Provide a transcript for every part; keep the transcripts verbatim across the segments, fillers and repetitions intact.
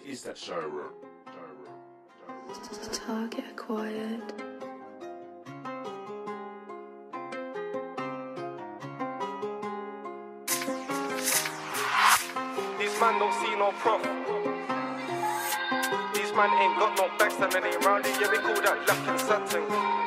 Is that showroom? Target acquired. These man don't see no prof. These man ain't got no bags and they ain't round it. Yeah, we call that lacking something.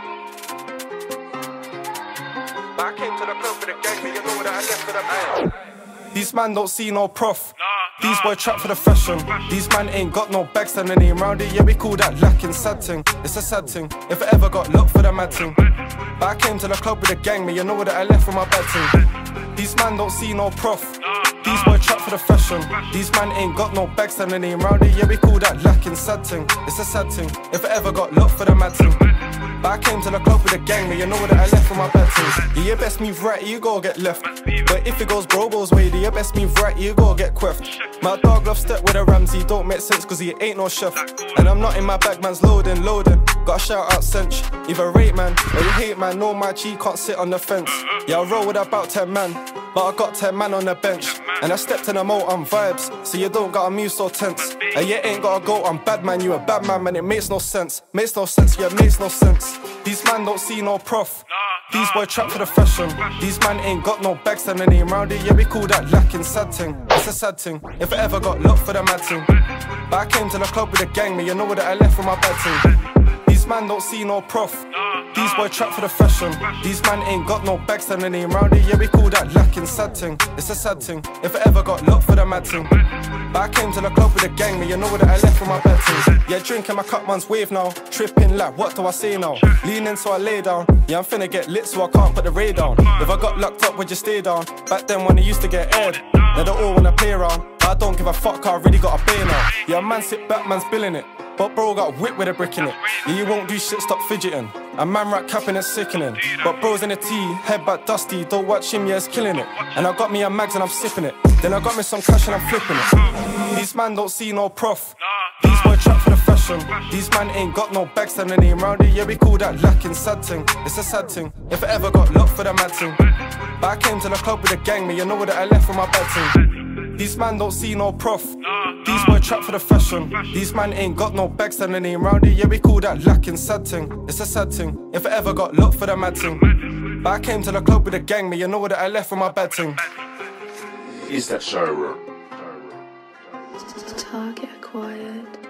But I came to the club with a gang, but you know that I left with a bang. These man don't see no prof. These boy trap for the fashion. These man ain't got no bags and they ain't round it. Yeah, we call that lacking sad thing. It's a sad thing. If I ever got locked for the mad thing. But I came to the club with a gang, but you know that I left with my bad thing. These man don't see no prof. These boy trap for the fashion. These man ain't got no bags and they ain't round it. Yeah, we call that lacking sad thing. It's a sad thing. If I ever got locked for the mad thing. But I came to the club with a gang, but you know that I left with my bad things. Yeah, you best move right, you go get left. But if it goes Brobo's way, you best move right, you go get queffed. My dog love step with a Ramsey, don't make sense cause he ain't no chef. And I'm not in my bag, man's loading, loading. Gotta shout out Cinch. Either rate man, or you hate man, no my G can't sit on the fence. Yeah, I roll with about ten man, but I got ten man on the bench. And I stepped in a moat on vibes, so you don't gotta move so tense. And you ain't gotta go on bad man, you a bad man, man, it makes no sense. Makes no sense, yeah, makes no sense. These man don't see no prof. These boy trap for the fashion. These man ain't got no bags and they ain't round it. Yeah, we call that lacking sad thing. It's a sad thing. If I ever got locked for the mad thing. But I came to the club with a gang, but you know that I left with my bad thing. These man don't see no prof. These boy trap for the fashion. These man ain't got no bags and they ain't round it. Yeah, we call that lacking sad thing. It's a sad thing. If I ever got locked for the mad thing. But I came to the club with a gang, but you know that I left with my bad things. Yeah, drinking my cup man's wave now. Tripping like, what do I say now? Leaning so I lay down. Yeah, I'm finna get lit so I can't put the ray down. If I got locked up, would you stay down? Back then when I used to get aired, now they all wanna play around. But I don't give a fuck, I really got a pay now. Yeah, man sit back, man's billing it. But bro got whipped with a brick in it. Yeah, you won't do shit, stop fidgeting. A man rat capping is sickening. But bro's in the tea, head back dusty. Don't watch him, yeah, it's killing it. And I got me a mags and I'm sipping it. Then I got me some cash and I'm flipping it. These man don't see no prof. These boy trap for the fashion. These man ain't got no bags and they ain't round it. Yeah, we call that lacking sad thing. It's a sad thing. If I ever got locked for the mad thing. But I came to the club with a gang, but you know that I left with my bad thing. These man don't see no prof. These boy trap for the fashion. These man ain't got no bags and they ain't round it. Yeah, we call that lacking sad thing. It's a sad thing. If I ever got locked for the mad thing. But I came to the club with a gang, but you know that I left with my bad thing. Is that showroom? Target acquired.